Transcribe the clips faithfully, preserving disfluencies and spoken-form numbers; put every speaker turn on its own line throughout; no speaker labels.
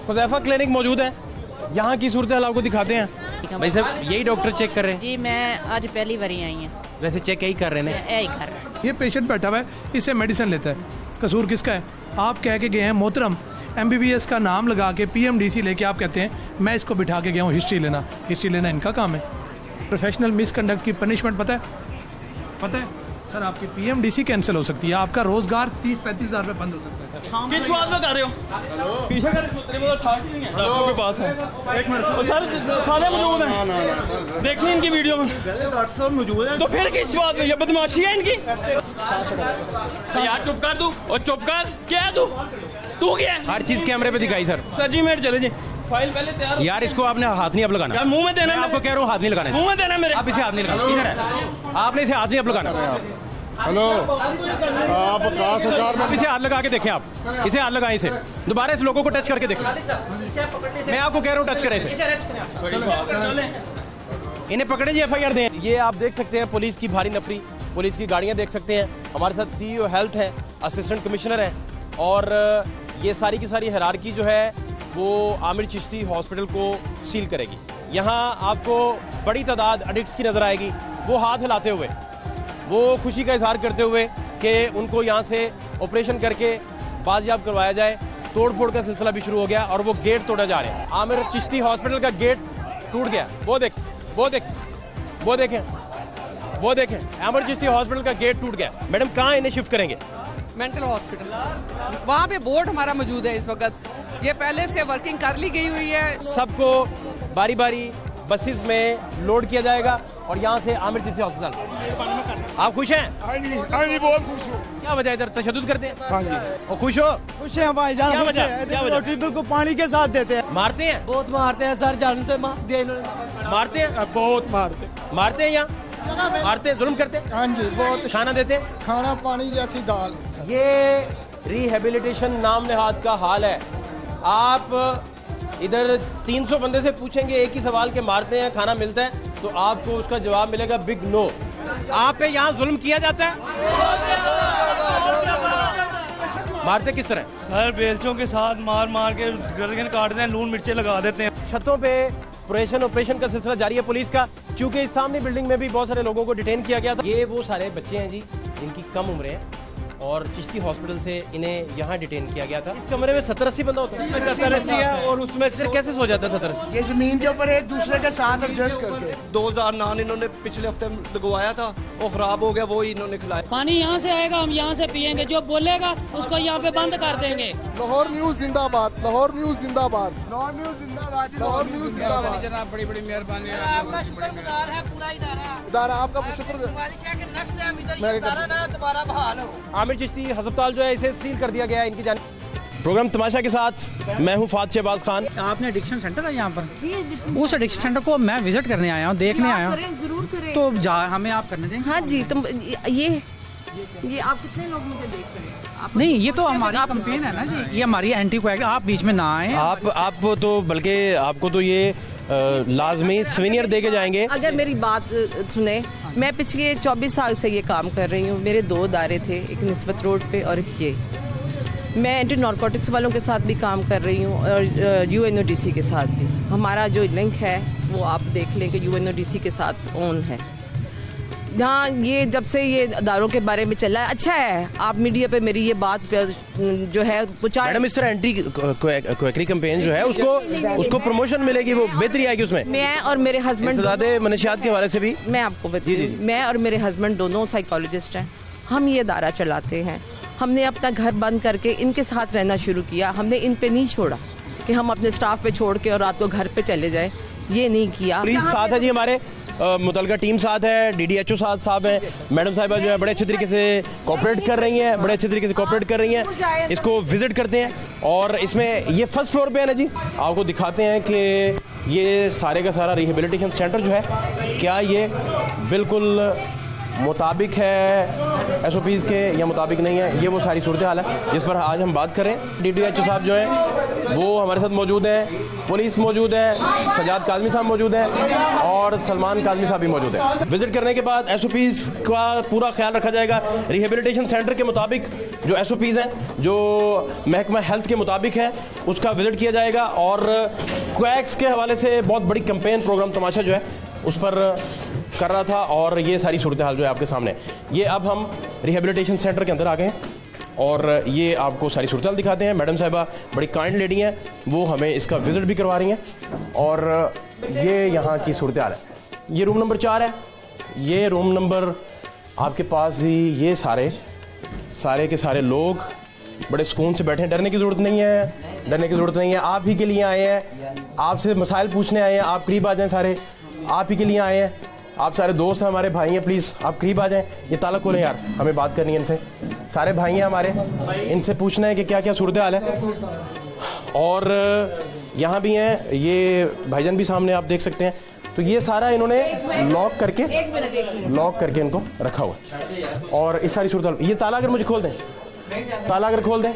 Huzaifa clinic मौजूद है, यहाँ की सूरत हाल आपको दिखाते हैं। भाई साहब यही डॉक्टर चेक कर रहे हैं?
जी मैं आज पहली बारी आई हैं।
वैसे चेक यही कर रहे हैं?
यही कर रहे हैं।
ये पेशेंट बैठा हुआ है, इससे मेडिसिन लेता है, कसूर किसका है? आप कह के गए हैं मोहतरम एमबीबीएस का नाम लगा के पीएमडीसी लेके आप कहते हैं मैं इसको बिठा के गया हूँ हिस्ट्री लेना। हिस्ट्री लेना इनका काम है। प्रोफेशनल मिसकंडक्ट की पनिशमेंट पता है? पता है सर, आपकी पीएमडीसी कैंसिल हो सकती है, आपका रोजगार तीस पैंतीस हजार रुपये बंद हो सकता है।
किस बात में कर रहे हो? पीछे कर डॉक्टर के पास है, एक मिनट सर, सारे मौजूद हैं, देखिए इनकी वीडियो में डॉक्टर साहब मौजूद है, तो फिर किस बात में? ये बदमाशी है इनकी। यार चुप कर तू, और चुप कर, क्या है तू तू क्या है?
हर चीज कैमरे पे दिखाई सर।
सर जी मिनट चले जी, फाइल पहले तैयार।
यार इसको आपने हाथ नहीं अब लगाना।
यार मुंह में देना,
मैं आपको कह रहा हूँ हाथ नहीं लगाना,
मुंह में देना मेरे।
आप इसे हाथ नहीं लगाना, इधर है, आपने इसे हाथ नहीं अब लगाना।
हेलो, आप कहाँ सरकार में?
आप इसे हाथ लगा के देखें, आप इसे हाथ लगाएं, इसे दोबारा इस लोगों को टच करके देखें। मैं आपको कह रहा हूँ टच करें इसे। इन्हें पकड़े जी, एफ आई आर दें। ये आप देख सकते हैं पुलिस की भारी नफरी, पुलिस की गाड़ियाँ देख सकते हैं। हमारे साथ सीईओ हेल्थ है, असिस्टेंट कमिश्नर है, और ये सारी की सारी हिरारकी जो है वो आमिर चिश्ती हॉस्पिटल को सील करेगी। यहाँ आपको बड़ी तादाद एडिक्ट्स की नजर आएगी, वो हाथ हिलाते हुए, वो खुशी का इजहार करते हुए कि उनको यहाँ से ऑपरेशन करके बाजियाब करवाया जाए। तोड़ फोड़ का सिलसिला भी शुरू हो गया और वो गेट तोड़ा जा रहा है। आमिर चिश्ती हॉस्पिटल का गेट टूट गया, वो देख वो देख वो देखें वो देखें आमिर चिश्ती हॉस्पिटल का गेट टूट गया। मैडम कहाँ इन्हें शिफ्ट करेंगे?
मेंटल हॉस्पिटल, वहाँ पे बोर्ड हमारा मौजूद है इस वक्त, ये पहले से वर्किंग कर ली गई हुई है।
सबको बारी बारी बसेस में लोड किया जाएगा और यहाँ से आमिर चिश्ती हॉस्पिटल। आप खुश हैं?
हाँ जी, हाँ जी, बहुत खुश हूँ।
क्या वजह इधर तशद्दुद करते हैं?
हाँ जी,
और खुश हो?
खुश है भाई जान।
क्या वजह? क्या वजह?
रोटी बिल्कुल पानी के साथ देते हैं।
मारते हैं?
बहुत मारते हैं सर, जान से मार दिया इन्होंने।
मारते हैं?
बहुत मारते
मारते हैं यहाँ? मारते हैं, जुल्म करते हैं?
हाँ जी, बहुत।
खाना देते हैं?
खाना पानी जैसी दाल।
ये रिहेबिलिटेशन नाम नेहाद का हाल है। आप इधर तीन सौ बंदे से पूछेंगे एक ही सवाल के मारते हैं खाना मिलता है, तो आपको उसका जवाब मिलेगा बिग नो। आप पे यहाँ जुल्म किया जाता है? मारते किस तरह?
सर बेलचों के साथ मार मार के गर्दन काटते हैं, लून मिर्चे लगा देते हैं।
छतों पे ऑपरेशन ऑपरेशन का सिलसिला जारी है पुलिस का, क्योंकि इस सामने बिल्डिंग में भी बहुत सारे लोगों को डिटेन किया गया था। ये वो सारे बच्चे हैं जी जिनकी कम उम्र है और चिश्ती हॉस्पिटल से इन्हें यहाँ डिटेन किया गया था। इस कमरे में सत्तर अस्सी बंदा होता है।
सत्तर अस्सी है, और उसमें
सिर कैसे सो जाता है सत्तर?
ये जमीन के ऊपर एक दूसरे के साथ एडजस्ट करके।
दो हजार नान इन्होंने पिछले हफ्ते लगवाया था, वो खराब हो गया, वो ही इन्होंने खिलाया।
पानी यहाँ से आएगा, हम यहाँ से पियेंगे, जो बोलेगा उसको यहाँ पे बंद कर देंगे।
लाहौर न्यूज जिंदाबाद, लाहौर न्यूज जिंदाबाद, लाहौर न्यूज जिंदाबाद, लाहौर न्यूज जिंदाबाद।
जनाब बड़ी बड़ी मेहरबानी है, आपका शुक्रगुजार है पूरा इदारा।
इदारा आपका शुक्र।
दोबारा बहाल हो।
आमिर चिश्ती अस्पताल जो है इसे सील कर दिया गया है इनकी जान। प्रोग्राम तमाशा के साथ मैं हूँ फाद शहबाज खान।
आपने एडिक्शन सेंटर है यहाँ पर जी, उस एडिक्शन सेंटर को मैं विजिट करने आया हूँ, देखने आया हूँ,
जरूर करें।
तो जा हमें आप करने देंगे?
हाँ जी, तुम ये ये आप कितने लोग मुझे देख रहे हैं?
नहीं, ये तो हमारी कंपेन है ना जी, ये हमारी एंटी को, आप बीच में ना आए।
आप आप तो बल्कि आपको तो ये लाजमी सीनियर दे के जाएंगे।
अगर मेरी बात सुने, मैं पिछले चौबीस साल से ये काम कर रही हूँ। मेरे दो दायरे थे, एक निस्बत रोड पे और एक ये। मैं एंटी नारकोटिक्स वालों के साथ भी काम कर रही हूँ और यूएनओडीसी के साथ भी। हमारा जो लिंक है वो आप देख लें कि यूएनओडीसी के साथ ऑन है। जहाँ ये जब से ये अदारों के बारे में चला है, अच्छा है आप मीडिया पे मेरी ये बात जो है
मैडम, इस तरह एंटी क्वैकरी कैंपेन जो है उसको उसको प्रमोशन मिलेगी, वो बेहतरी आएगी उसमें।
मैं और मेरे हस्बैंड
ज़्यादा मनशियात के हवाले से भी
मैं आपको बताऊँ, मैं और मेरे हस्बैंड दोनों साइकोलॉजिस्ट हैं। हम ये अदारा चलाते हैं। हमने अपना घर बंद करके इनके साथ रहना शुरू किया। हमने इन पे नहीं छोड़ा कि हम अपने स्टाफ पे छोड़ के और रात को घर पे चले जाएं, ये नहीं किया।
पुलिस साथ है जी, हमारे मुतलका टीम साथ है, डीडीएचओ साथ साहब है, मैडम साहिबा जो है बड़े अच्छे तरीके से कोऑपरेट कर रही हैं, बड़े अच्छे तरीके से कोऑपरेट कर रही हैं। इसको विजिट करते हैं और इसमें ये फर्स्ट फ्लोर पे है ना जी, आपको दिखाते हैं कि ये सारे का सारा रिहेबिलिटेशन सेंटर जो है क्या ये बिल्कुल मुताबिक है एस ओ पीज़ के या मुताबिक नहीं है, ये वो सारी सूरत हाल है जिस पर आज हम बात करें। डी टी एच ओ साहब जो हैं वो हमारे साथ मौजूद हैं, पुलिस मौजूद है, सजाद काज़मी साहब मौजूद हैं और सलमान काज़मी साहब भी मौजूद हैं। विजिट करने के बाद एस ओ पीज़ का पूरा ख्याल रखा जाएगा। रिहेबिलिटेशन सेंटर के मुताबिक जो एस ओ पीज़ हैं, जो महकमा हेल्थ के मुताबिक है, उसका विजिट किया जाएगा। और क्वैक्स के हवाले से बहुत बड़ी कैंपेन प्रोग्राम तमाशा जो है उस पर कर रहा था और ये सारी सूरत हाल जो है आपके सामने। ये अब हम रिहेबिलिटेशन सेंटर के अंदर आ गए हैं और ये आपको सारी सूरत हाल दिखाते हैं। मैडम साहिबा बड़ी काइंड लेडी हैं, वो हमें इसका विजिट भी करवा रही हैं और ये यहाँ की सूरत हाल है। ये रूम नंबर चार है। ये रूम नंबर आपके पास ही ये सारे सारे के सारे लोग बड़े सुकून से बैठे हैं। डरने की ज़रूरत नहीं है, डरने की ज़रूरत नहीं है। आप ही के लिए आए हैं, आपसे मसाइल पूछने आए हैं। आप करीब आ जाएं, सारे आप ही के लिए आए हैं। आप सारे दोस्त हैं, हमारे भाई हैं, प्लीज़ आप करीब आ जाएं। ये ताला खोलें यार, हमें बात करनी है इनसे। सारे भाई हैं हमारे, इनसे पूछना है कि क्या क्या सूरत हाल है। और यहाँ भी हैं ये भाईजान भी सामने आप देख सकते हैं। तो ये सारा इन्होंने लॉक करके लॉक करके इनको रखा हुआ और इस सारी सूरत हाल। ये ताला अगर मुझे खोल दें, ताला अगर खोल दें,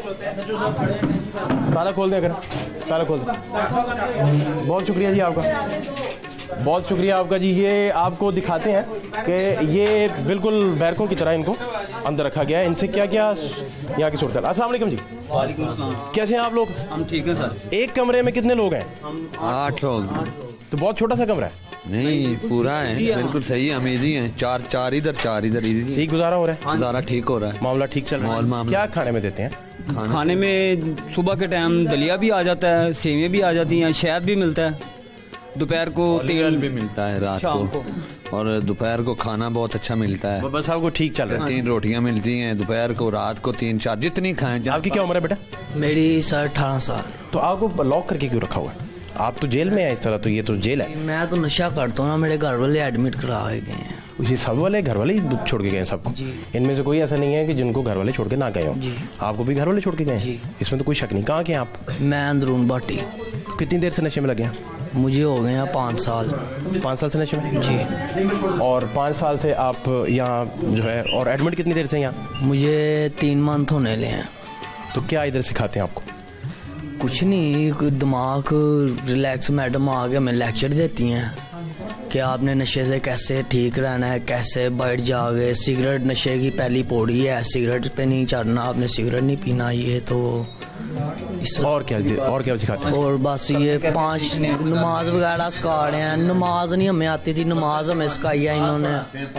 ताला खोल दें, अगर ताला खोल दें। बहुत शुक्रिया जी आपका, बहुत शुक्रिया आपका जी। ये आपको दिखाते हैं कि ये बिल्कुल बैरकों की तरह इनको अंदर रखा गया है। इनसे क्या क्या यहाँ की सूरत हाल। अस्सलाम वालेकुम जी।
वालेकुम अस्सलाम।
कैसे हैं आप लोग?
हम ठीक हैं सर।
एक कमरे में कितने लोग हैं?
आठ लोग।
तो बहुत छोटा सा कमरा है।
नहीं, पूरा है, बिल्कुल सही है। हम इजी हैं, चार चार इधर चार इधर। इजी
ठीक गुजारा हो रहा है?
गुजारा ठीक हो रहा है,
मामला ठीक चल रहा है। क्या खाने में देते हैं?
खाने, खाने में सुबह के टाइम दलिया भी आ जाता है, सेवियाँ भी आ जाती हैं, शहद भी मिलता है, दोपहर को तेल भी मिलता है, रात को, को और दोपहर को खाना बहुत अच्छा मिलता है।
बस आपको ठीक चल रहा है?
तीन रोटियां मिलती हैं दोपहर को, रात को तीन चार, जितनी खाएं।
आपकी क्या उम्र है बेटा?
मेरी सर अठारह साल।
तो आपको लॉक करके क्यों रखा हुआ है? आप तो जेल में हैं इस तरह, तो ये तो जेल है।
मैं तो नशा करता हूँ ना, मेरे घर वाले एडमिट करा गए हैं।
ये सब वाले घर वाले छोड़ के गए सबको? इनमें से कोई ऐसा नहीं है कि जिनको घर वाले छोड़ के ना गए हो? आपको भी घर वाले छोड़ के गए? इसमें तो कोई शक नहीं। कहाँ के हैं आप?
मैं अंदरून बाटी।
कितनी देर से नशे में लगे हैं?
मुझे हो गए हैं पाँच साल।
पाँच साल से नशे में?
जी।
और पाँच साल से आप यहाँ जो है, और एडमिट कितनी देर से यहाँ?
मुझे तीन मंथ होने ले हैं।
तो क्या इधर सिखाते हैं आपको?
कुछ नहीं, दिमाग रिलैक्स। मैडम आगे हमें लेक्चर देती हैं कि आपने नशे से कैसे ठीक रहना है, कैसे बैठ जाओगे। सिगरेट नशे की पहली पौड़ी है, सिगरेट पे नहीं चढ़ना, आपने सिगरेट नहीं पीना। ये तो इस
और क्या और क्या सिखाते हैं?
और बस ये पांच नमाज वगैरह सिखा रहे हैं। नमाज नहीं हमें आती थी, नमाज हमें सिखाई है इन्होंने,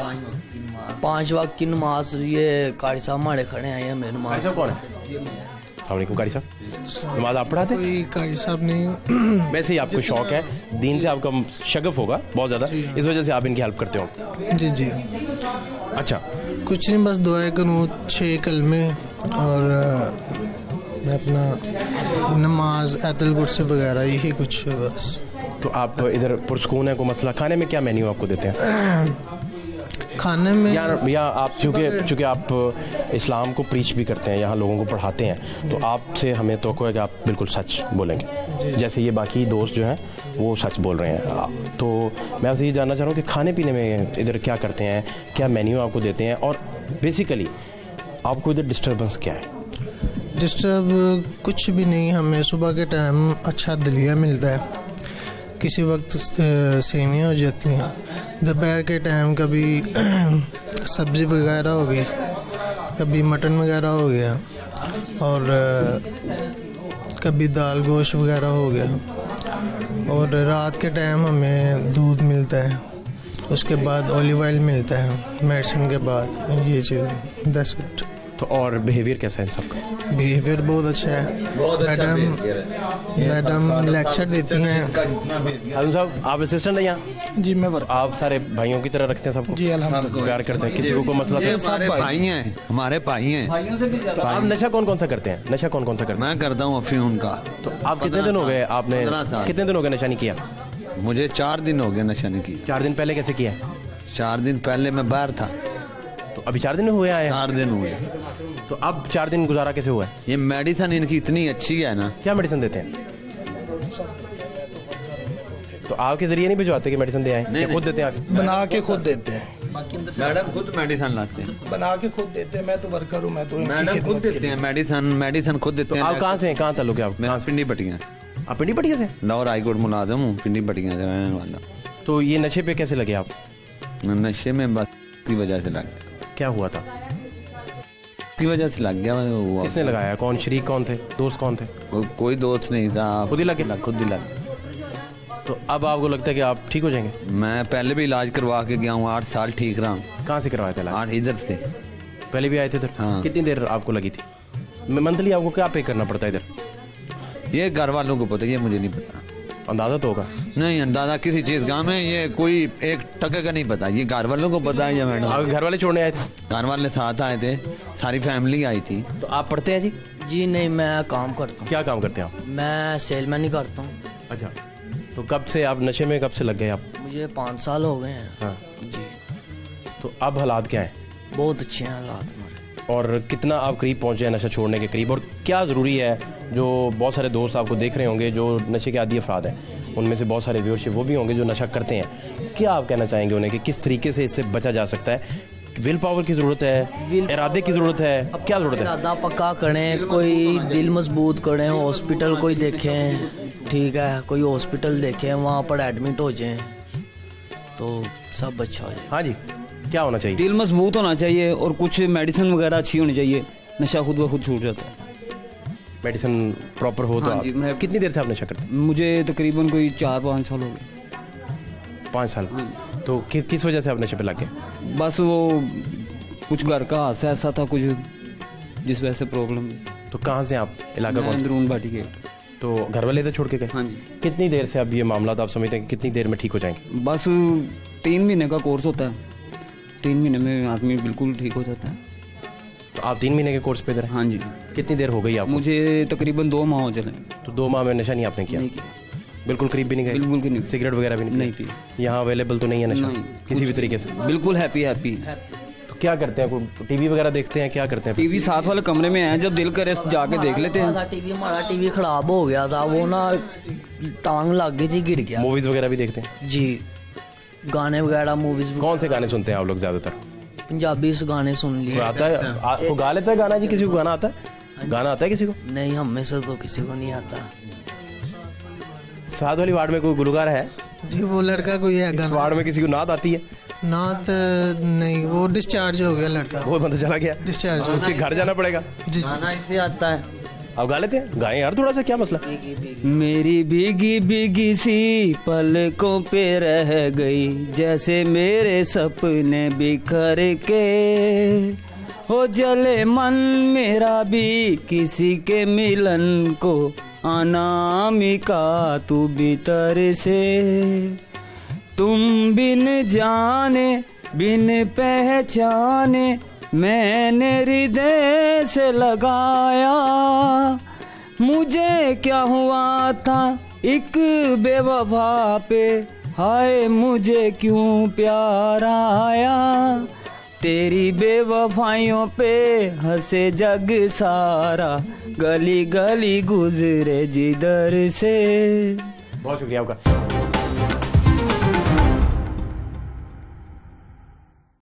पांच वक्त की नमाज। ये कारी साहब हमारे खड़े हैं, ये हमें नमाज।
कौन है? अस्सलाम कारी साहब, नमाज आप पढ़ाते?
कोई कारी साहब नहीं।
वैसे ही आपको शौक है, दीन से आपका शगफ होगा बहुत ज़्यादा, इस वजह से आप इनकी हेल्प करते हो?
जी जी।
अच्छा,
कुछ नहीं, बस दुआएं करूँ, छः कलमे और मैं अपना नमाज ऐतल कुर्सी वगैरह, यही कुछ बस।
तो आप इधर पुरस्कून है? कोई मसला? खाने में क्या मेन्यू आपको देते हैं?
खाने में
यार भैया, आप चूँकि चूँकि आप इस्लाम को प्रीच भी करते हैं, यहाँ लोगों को पढ़ाते हैं, तो आपसे हमें तो है कि आप बिल्कुल सच बोलेंगे, जैसे ये बाकी दोस्त जो हैं वो सच बोल रहे हैं। तो मैं आपसे ये जानना चाह रहा हूँ कि खाने पीने में इधर क्या करते हैं, क्या मेन्यू आपको देते हैं, और बेसिकली आपको इधर डिस्टर्बेंस क्या है?
डिस्टर्ब कुछ भी नहीं। हमें सुबह के टाइम अच्छा दलिया मिलता है, किसी वक्त सेवियाँ हो जाती हैं, दोपहर के टाइम कभी सब्ज़ी वगैरह हो गई, कभी मटन वगैरह हो गया, और कभी दाल गोश्त वगैरह हो गया, और रात के टाइम हमें दूध मिलता है, उसके बाद ऑलिव ऑयल मिलता है मेडिसिन के बाद। ये चीज़ दस मिनट।
तो और बिहेवियर कैसा है इन सबका?
बिहेवियर बहुत अच्छा है। मैडम मैडम लेक्चर देती हैं।
हारून साहब, आप असिस्टेंट हैं यहाँ?
जी मैं वर्क।
आप सारे भाइयों की तरह रखते हैं सबको?
जी अल्हम्दुलिल्लाह।
प्यार करते हैं, किसी को कोई मसला?
हमारे भाई हैं, हमारे भाई हैं।
तो आप नशा कौन कौन सा करते हैं? नशा कौन कौन सा करते हैं?
मैं करता हूँ अफीम का।
तो आप कितने दिन हो गए, आपने कितने दिन हो गए नशा नहीं किया?
मुझे चार दिन हो गए नशा नहीं किया।
चार दिन पहले कैसे किया?
चार दिन पहले मैं बाहर था।
तो अभी चार दिन हुए आए?
चार दिन हुए।
तो अब चार दिन गुजारा कैसे हुआ है?
ये मेडिसिन इनकी इतनी अच्छी है ना।
क्या मेडिसिन देते हैं? तो आपके जरिए नहीं भिजवाते कि मेडिसिन दे आए?
नहीं,
खुद देते हैं? आके
बना के खुद देते हैं।
मैडम खुद मेडिसिन लाते हैं,
बना के खुद देते हैं। मैं तो वर्कर हूँ, मैं तो
मैडम खुद देते हैं मेडिसिन, मेडिसिन खुद देते हैं।
आप कहाँ से हैं, कहाँ ताल्लुक है आप?
मैं पिंडी पटिया।
आप पिंडी पटिया से?
लाहौर हाई कोर्ट मुलाजिम हूँ, पिंडी पटिया से रहने वाला।
तो ये नशे पे कैसे लगे आप?
नशे में बस की वजह से लग गया।
क्या हुआ था?
की वजह से लग गया हुआ।
किसने लगाया? कौन शरीक कौन थे, दोस्त कौन थे?
को, कोई दोस्त नहीं था,
खुद ही लगे?
खुद ही लग।
तो अब आपको लगता है कि आप ठीक हो जाएंगे?
मैं पहले भी इलाज करवा के गया हूँ, आठ साल ठीक रहा हूँ।
कहाँ से करवाया था इलाज?
आठ इधर से।
पहले भी आए थे इधर?
हाँ।
कितनी देर आपको लगी थी? मंथली आपको क्या पे करना पड़ता है इधर?
ये घर वालों को पता, ये मुझे नहीं पता।
अंदाजा तो होगा?
नहीं अंदाजा किसी चीज का में, ये कोई एक टके का नहीं पता, ये घर वालों को पता है। ये मैडम
आप घर वाले छोड़ने आए थे?
घर वाले साथ आए थे, सारी फैमिली आई थी।
तो आप पढ़ते हैं जी?
जी नहीं, मैं काम करता हूँ।
क्या काम करते हैं आप?
मैं सेलमैन ही करता हूँ।
अच्छा, तो कब से आप नशे में कब से लग गए आप?
मुझे पाँच साल हो गए हैं।
हाँ
जी।
तो अब हालात क्या हैं?
बहुत अच्छे हैं हालात हमारे।
और कितना आप करीब पहुंचे हैं नशा छोड़ने के करीब? और क्या ज़रूरी है, जो बहुत सारे दोस्त आपको देख रहे होंगे जो नशे के आदी अफराद हैं, उनमें से बहुत सारे व्यूअरशिप वो भी होंगे जो नशा करते हैं, क्या आप कहना चाहेंगे उन्हें कि किस तरीके से इससे बचा जा सकता है? विल पावर की ज़रूरत है, इरादे की ज़रूरत है, अब क्या ज़रूरत है?
इरादा पक्का करें, कोई दिल मजबूत करें, हॉस्पिटल कोई देखें, ठीक है, कोई हॉस्पिटल देखें, वहाँ पर एडमिट हो जाएं तो सब अच्छा हो जाए।
हाँ जी, क्या होना चाहिए?
दिल मजबूत होना चाहिए और कुछ मेडिसिन वगैरह अच्छी होनी चाहिए, नशा खुद ब खुद छूट जाता है।
मेडिसिन प्रॉपर हो तो
हाँ
आप
जी, मैं
कितनी देर से आप नशा करते हैं?
मुझे तकरीबन कोई चार पाँच साल हो गए।
पाँच साल? तो कि, किस वजह से आप नशे पे लग गए?
बस वो कुछ घर का हादसा ऐसा था कुछ, जिस वजह से प्रॉब्लम।
तो कहाँ से आप, इलाका कौन?
अंदरून बाटी गेट।
तो घर वाले इधर छोड़ के गए?
हाँ जी।
कितनी देर से अब ये मामला आप समझते हैं कि कितनी देर में ठीक हो जाएंगे?
बस तीन महीने का कोर्स होता है, तीन महीने में आदमी बिल्कुल ठीक हो जाता है।
तो आप तीन महीने के कोर्स पे इधर हैं?
हाँ जी।
कितनी देर हो गई आपको?
मुझे तकरीबन दो माह हो चले।
तो दो माह में नशा नहीं आपने किया?
नहीं किया।
बिल्कुल करीब भी नहीं गए?
बिल्कुल भी नहीं।
सिगरेट वगैरह भी नहीं?
नहीं पी।
यहाँ अवेलेबल तो नहीं है नशा
नहीं,
किसी भी तरीके से?
बिल्कुल हैप्पी हैप्पी।
तो क्या करते हैं, टीवी वगैरह देखते हैं, क्या करते हैं?
टीवी साथ वाले कमरे में है, जब दिल करे जाके देख लेते हैं।
टीवी हमारा टीवी खराब हो गया था, वो ना टांग लग गई थी, गिर गया।
मूवीज वगैरह भी देखते हैं?
जी, गाने वगैरह, मूवीज।
कौन से गाने सुनते हैं आप लोग ज्यादातर?
पंजाबी से गाने सुन लिए।
आता है आपको? गा लेता है गाना जी? किसी को गाना आता है? गाना आता है किसी को?
नहीं, हम में से तो किसी को नहीं आता।
साथ वाली वार्ड में कोई गुलगार है
जी? वो लड़का कोई है गाना?
वार्ड में किसी को नाद आती है?
नात नहीं, वो डिस्चार्ज हो गया लड़का।
वो बंदा चला गया
डिस्चार्ज हो
उसके घर जाना पड़ेगा।
जी
गाना इसे आता है।
आप गा लेते हैं? गाएं यार थोड़ा सा, क्या मसला?
मेरी भीगी भीगी सी पलकों पे रह गई, जैसे मेरे सपने बिखर के, हो जले मन मेरा भी किसी के मिलन को, अनामिका तू भीतर से, तुम बिन जाने बिन पहचाने मैंने हृदय से लगाया, मुझे क्या हुआ था एक बेवफा पे, हाय मुझे क्यों प्यार आया, तेरी बेवफाइयों पे हंसे जग सारा, गली गली गुजरे जिधर से।
बहुत शुक्रिया आपका।